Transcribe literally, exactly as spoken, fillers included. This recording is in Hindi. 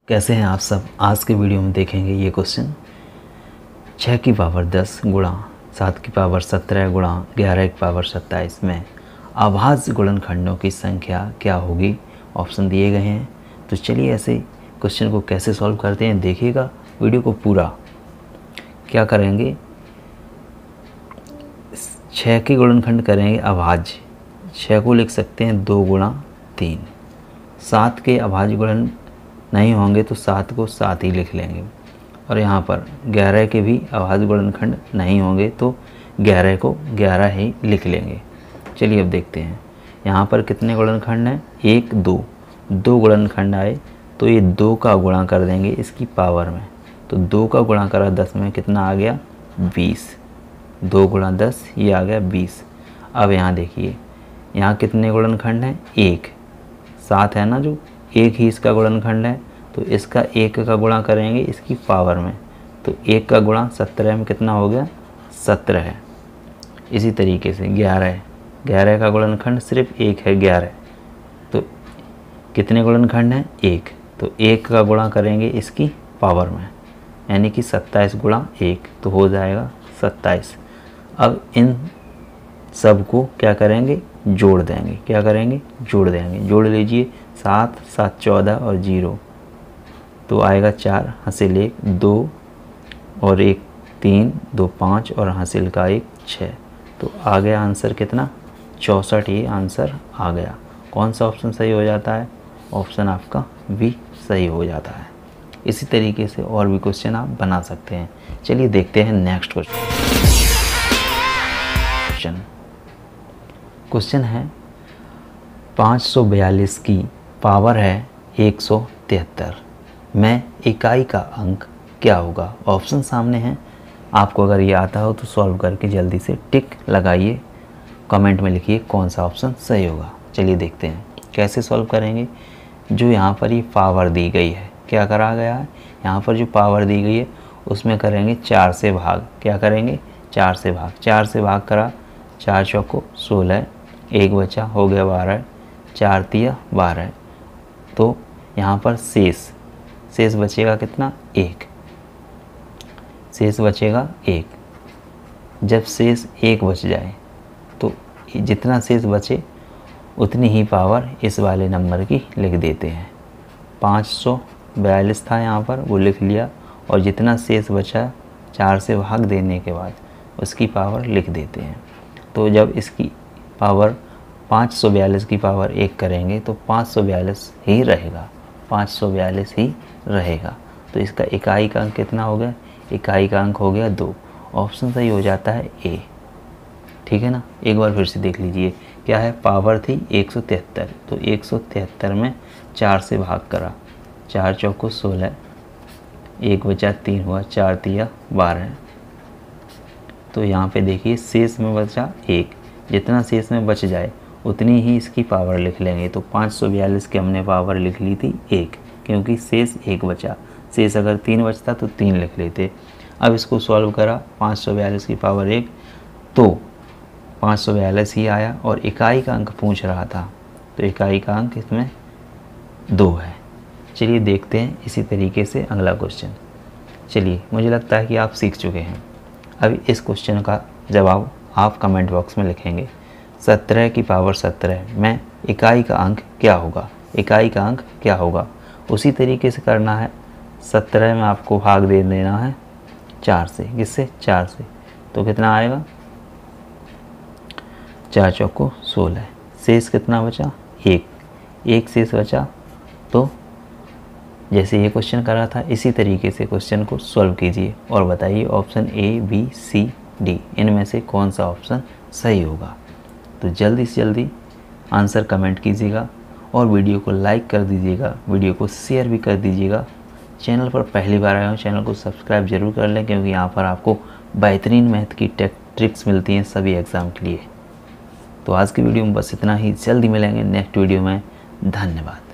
कैसे हैं आप सब। आज के वीडियो में देखेंगे ये क्वेश्चन, छः की पावर दस गुणा सात की पावर सत्रह गुणा ग्यारह की पावर सत्ताईस में अभाज्य गुणनखंडों की संख्या क्या होगी। ऑप्शन दिए गए हैं। तो चलिए ऐसे क्वेश्चन को कैसे सॉल्व करते हैं देखिएगा वीडियो को पूरा। क्या करेंगे, छः के गुणनखंड करेंगे अभाज्य, छः को लिख सकते हैं दो गुणा तीन। सात के अभाज्य गुणन नहीं होंगे तो सात को सात ही लिख लेंगे। और यहाँ पर ग्यारह के भी अभाज्य गुणनखंड नहीं होंगे तो ग्यारह को ग्यारह ही लिख लेंगे। चलिए अब देखते हैं यहाँ पर कितने गुणनखंड हैं, एक दो दो गुणनखंड आए तो ये दो का गुणा कर देंगे इसकी पावर में। तो दो का गुणा करा दस में कितना आ गया, बीस। दो गुणा दस ये आ गया बीस। अब यहाँ देखिए यहाँ कितने गुणनखंड हैं, एक। सात है ना, जो एक ही इसका गुणनखंड है तो इसका एक का गुणा करेंगे इसकी पावर में। तो एक का गुणा सत्रह में कितना हो गया, सत्रह है। इसी तरीके से ग्यारह ग्यारह का गुणनखंड सिर्फ एक है, ग्यारह। तो कितने गुणनखंड हैं, एक। तो एक का गुणा करेंगे इसकी पावर में, यानी कि सत्ताईस गुणा एक तो हो जाएगा सत्ताईस। अब इन सब को क्या करेंगे, जोड़ देंगे। क्या करेंगे, जोड़ देंगे। जोड़ लीजिए, सात सात चौदह और जीरो तो आएगा चार, हासिल एक दो और एक तीन, दो पाँच और हासिल का एक छः। तो आ गया आंसर कितना, चौंसठ। ये आंसर आ गया। कौन सा ऑप्शन सही हो जाता है, ऑप्शन आपका बी सही हो जाता है। इसी तरीके से और भी क्वेश्चन आप बना सकते हैं। चलिए देखते हैं नेक्स्ट क्वेश्चन। क्वेश्चन है पाँच सौ बयालीस की पावर है एक सौ तिहत्तर में इकाई का अंक क्या होगा। ऑप्शन सामने हैं, आपको अगर ये आता हो तो सॉल्व करके जल्दी से टिक लगाइए, कमेंट में लिखिए कौन सा ऑप्शन सही होगा। चलिए देखते हैं कैसे सॉल्व करेंगे। जो यहाँ पर ये पावर दी गई है, क्या करा गया है, यहाँ पर जो पावर दी गई है उसमें करेंगे चार से भाग। क्या करेंगे, चार से भाग। चार से भाग करा, चार चौको सोलह, एक बचा हो गया बारह, चार तिया बारह। तो यहाँ पर शेष शेष बचेगा कितना, एक। शेष बचेगा एक। जब शेष एक बच जाए तो जितना शेष बचे उतनी ही पावर इस वाले नंबर की लिख देते हैं। पाँच सौ बयालीस था यहाँ पर, वो लिख लिया, और जितना शेष बचा चार से भाग देने के बाद उसकी पावर लिख देते हैं। तो जब इसकी पावर पाँच सौ बयालीस की पावर एक करेंगे तो पाँच सौ बयालीस ही रहेगा, पाँच सौ बयालीस ही रहेगा। तो इसका इकाई का अंक कितना हो गया, इकाई का अंक हो गया दो। ऑप्शन सही हो जाता है ए। ठीक है ना, एक बार फिर से देख लीजिए। क्या है, पावर थी एक सौ तिहत्तर, तो एक सौ तिहत्तर में चार से भाग करा, चार चौको सोलह, एक बचा तीन हुआ, चार तिया बारह। तो यहाँ पे देखिए शेष में बचा एक। जितना शेष में बच जाए उतनी ही इसकी पावर लिख लेंगे। तो पाँच सौ बयालीस की हमने पावर लिख ली थी एक, क्योंकि शेष एक बचा। शेष अगर तीन बचता तो तीन लिख लेते। अब इसको सॉल्व करा, पाँच सौ बयालीस की पावर एक, तो पाँच सौ बयालीस ही आया। और इकाई का अंक पूछ रहा था तो इकाई का अंक इसमें दो है। चलिए देखते हैं इसी तरीके से अगला क्वेश्चन। चलिए, मुझे लगता है कि आप सीख चुके हैं। अभी इस क्वेश्चन का जवाब आप कमेंट बॉक्स में लिखेंगे। सत्रह की पावर सत्रह में इकाई का अंक क्या होगा, इकाई का अंक क्या होगा। उसी तरीके से करना है। सत्रह में आपको भाग दे देना है चार से। किससे, चार से। तो कितना आएगा, चार चौको सोलह। शेष कितना बचा, एक। एक शेष बचा। तो जैसे ये क्वेश्चन करा था इसी तरीके से क्वेश्चन को सॉल्व कीजिए और बताइए option A B C D इनमें से कौन सा ऑप्शन सही होगा। तो जल्दी से जल्दी आंसर कमेंट कीजिएगा और वीडियो को लाइक कर दीजिएगा, वीडियो को शेयर भी कर दीजिएगा। चैनल पर पहली बार आए हो चैनल को सब्सक्राइब जरूर कर लें, क्योंकि यहाँ पर आपको बेहतरीन मैथ की टेक ट्रिक्स मिलती हैं सभी एग्ज़ाम के लिए। तो आज की वीडियो में बस इतना ही। जल्दी मिलेंगे नेक्स्ट वीडियो में। धन्यवाद।